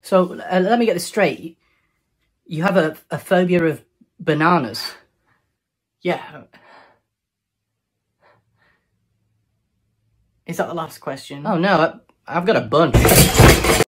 So, let me get this straight. You have a phobia of bananas? Yeah. Is that the last question? Oh, no, I've got a bunch.